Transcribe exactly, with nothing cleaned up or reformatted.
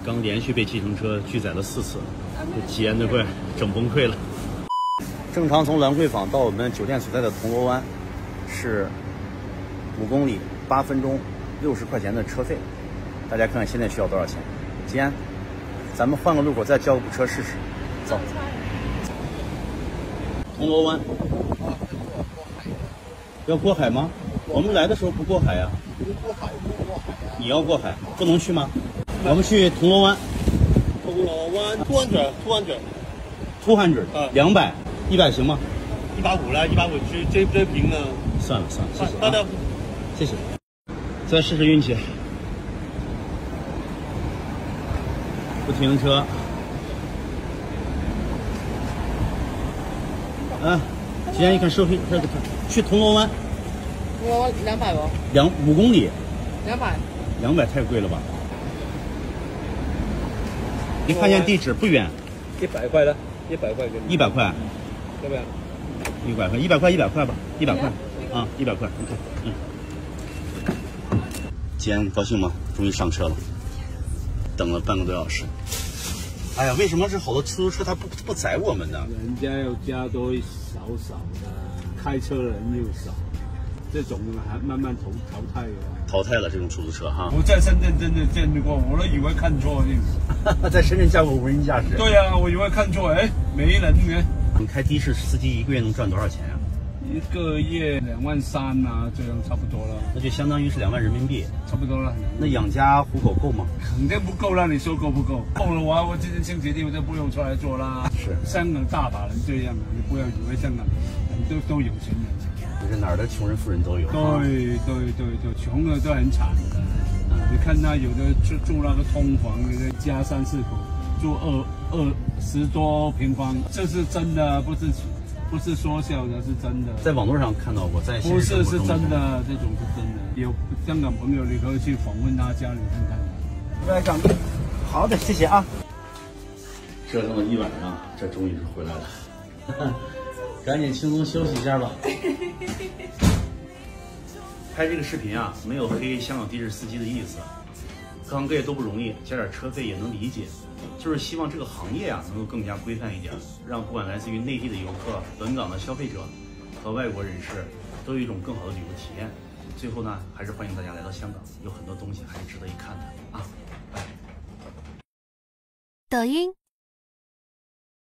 刚连续被计程车拒载了四次，这吉安都快整崩溃了。正常从兰桂坊到我们酒店所在的铜锣湾是五公里八分钟六十块钱的车费，大家看看现在需要多少钱？吉安，咱们换个路口再叫个补车试试。走。铜锣湾。要过海吗？我们来的时候不过海呀、啊。 不过海，不过海啊！ 你要过海，不能去吗？我们去铜锣湾。 铜锣湾 two hundred two hundred two hundred 啊，两百，一百行吗？ 一百五啦，一百五最最最平了。 算了算了，谢谢、啊。 好的， 谢谢。再试试运气。不停车。啊，既然一看收费，这个去铜锣湾。 铜锣湾两百不？ 两五公里。 两百。 两百太贵了吧？你看见地址不远。 一百块的，一百块给你。 一百块。 要不要？ 一百块，一百块，一百块吧，一百块。啊，一百块 ，OK， 嗯。吉安高兴吗？终于上车了，等了半个多小时。哎呀，为什么是好多出租车它不不载我们呢？ 人家要加多少少的，开车人又少，这种还慢慢淘淘汰了。 淘汰了这种出租车哈。 我在深圳真的见过，我都以为看错了。 在深圳驾过无人驾驶。 对呀、啊，我以为看错，哎，没人呢。 你开的士司机一个月能赚多少钱呀、啊？ 一个月两万三啊，这样差不多了。 那就相当于是两万人民币， 差不多了。 那养家糊口够吗？ 肯定不够了，你说够不够？够的话，我今天星期六就不用出来做啦。 是， 香港大把人这样啊，你不要以为香港人都都有钱人。 就是哪儿的穷人富人都有。 对对对对，穷的都很惨的。嗯、你看他有的住住那个通房，那个家三四口住二二十多平方，这是真的，不是。不是说笑的，是真的。 在网络上看到过，在不是是真的，这种是真的。有香港朋友，你可以去访问他家里看看。 来港币，好的，谢谢啊。折腾了一晚上，这终于是回来了，赶紧轻松休息一下吧。拍这个视频啊，没有黑香港的士司机的意思，各行各业都不容易，加点车费也能理解。就是希望这个行业啊能够更加规范一点，让不管来自于内地的游客、本港的消费者和外国人士都有一种更好的旅游体验。最后呢，还是欢迎大家来到香港，有很多东西还是值得一看的啊！拜拜。 抖音。